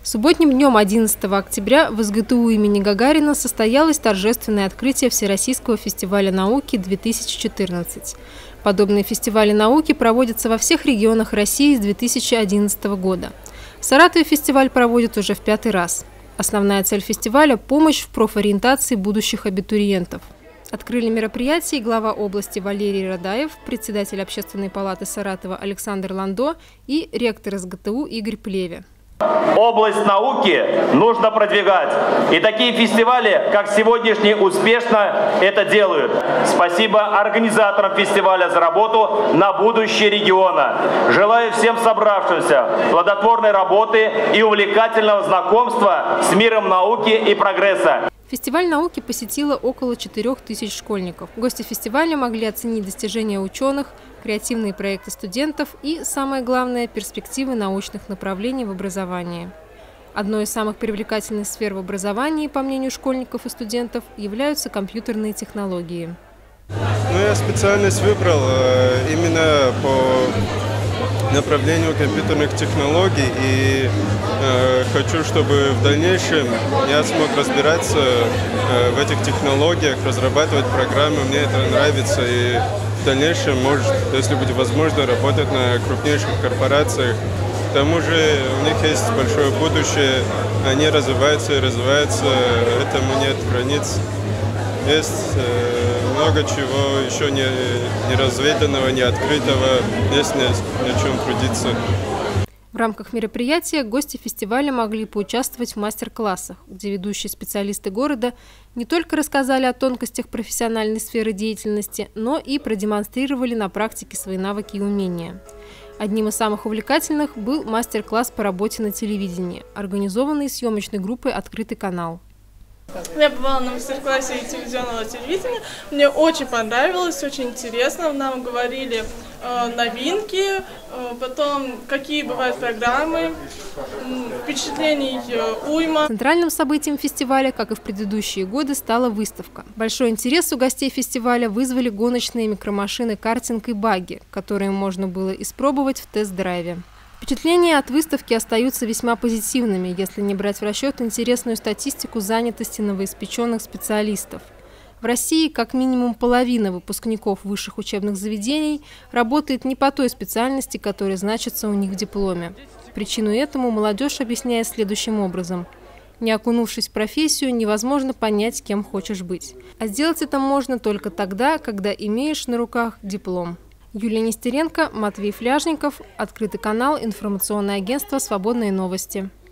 Субботним днем 11 октября в СГТУ имени Гагарина состоялось торжественное открытие Всероссийского фестиваля науки 2014. Подобные фестивали науки проводятся во всех регионах России с 2011 года. В Саратове фестиваль проводят уже в 5-й раз. Основная цель фестиваля – помощь в профориентации будущих абитуриентов. Открыли мероприятие глава области Валерий Радаев, председатель Общественной палаты Саратова Александр Ландо и ректор СГТУ Игорь Плеве. Область науки нужно продвигать. И такие фестивали, как сегодняшний, успешно это делают. Спасибо организаторам фестиваля за работу на будущее региона. Желаю всем собравшимся плодотворной работы и увлекательного знакомства с миром науки и прогресса. Фестиваль науки посетило около 4000 школьников. Гости фестиваля могли оценить достижения ученых, креативные проекты студентов и, самое главное, перспективы научных направлений в образовании. Одной из самых привлекательных сфер в образовании, по мнению школьников и студентов, являются компьютерные технологии. Я специальность выбрал именно по направлению компьютерных технологий и хочу, чтобы в дальнейшем я смог разбираться в этих технологиях, разрабатывать программы, мне это нравится и в дальнейшем, может, если будет возможно, работать на крупнейших корпорациях. К тому же у них есть большое будущее, они развиваются и развиваются, этому нет границ. Есть много чего еще не разведанного, не открытого, есть на чем трудиться. В рамках мероприятия гости фестиваля могли поучаствовать в мастер-классах, где ведущие специалисты города не только рассказали о тонкостях профессиональной сферы деятельности, но и продемонстрировали на практике свои навыки и умения. Одним из самых увлекательных был мастер-класс по работе на телевидении, организованный съемочной группой «Открытый канал». Я бывала на мастер-классе телевизионного телевидения. Мне очень понравилось, очень интересно. Нам говорили новинки, потом какие бывают программы, впечатлений уйма. Центральным событием фестиваля, как и в предыдущие годы, стала выставка. Большой интерес у гостей фестиваля вызвали гоночные микромашины картинг и багги, которые можно было испробовать в тест-драйве. Впечатления от выставки остаются весьма позитивными, если не брать в расчет интересную статистику занятости новоиспеченных специалистов. В России как минимум половина выпускников высших учебных заведений работает не по той специальности, которая значится у них в дипломе. Причину этому молодежь объясняет следующим образом. Не окунувшись в профессию, невозможно понять, кем хочешь быть. А сделать это можно только тогда, когда имеешь на руках диплом. Юлия Нестеренко, Матвей Фляжников, Открытый канал, информационное агентство «Свободные новости».